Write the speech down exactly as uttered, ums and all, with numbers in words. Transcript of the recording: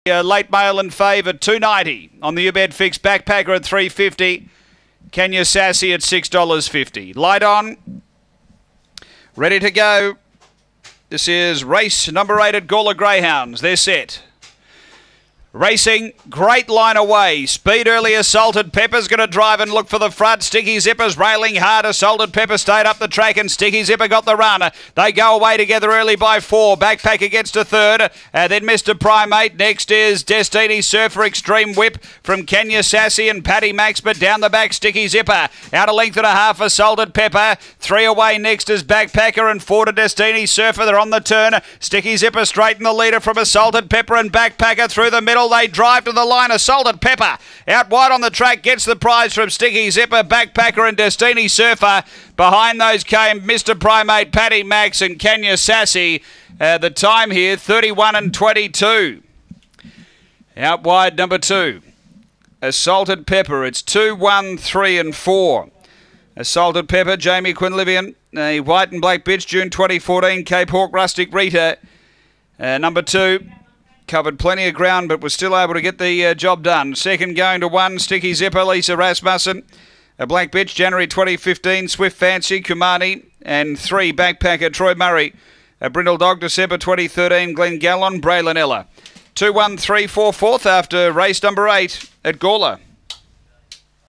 Uh, late mail in favour, two ninety on the Ubed Fix. Backpacker at three fifty. Kenya Sassy at six dollars fifty. Light on. Ready to go. This is race number eight at Gawler Greyhounds. They're set. Racing, great line away. Speed early, Assaulted Pepper's going to drive and look for the front. Sticky Zipper's railing hard. Assaulted Pepper stayed up the track and Sticky Zipper got the run. They go away together early by four. Backpack against a third. Uh, then Mister Primate. Next is Destiny Surfer Extreme Whip from Kenya Sassy and Paddy Max, but down the back Sticky Zipper. Out a length and a half, Assaulted Pepper. Three away next is Backpacker and four to Destiny Surfer. They're on the turn. Sticky Zipper straight in the leader from Assaulted Pepper and Backpacker through the middle. They drive to the line. Assaulted Pepper out wide on the track gets the prize from Sticky Zipper, Backpacker and Destiny Surfer. Behind those came Mister Primate, Paddy Max and Kenya Sassy. Uh, the time here thirty-one and twenty-two. Out wide number two, Assaulted Pepper. It's two, one, three and four. Assaulted Pepper, Jamie Quinlivian, a white and black bitch, June twenty fourteen, Cape Hawk Rustic Rita. Uh, number two, covered plenty of ground but was still able to get the uh, job done. Second going to one, Sticky Zipper, Lisa Rasmussen. A black bitch, January twenty fifteen, Swift Fancy, Kumani. And three, Backpacker, Troy Murray. A Brindle Dog, December twenty thirteen, Glenn Gallon, Braylon Ella. two, one, three, four, fourth after race number eight at Gawler.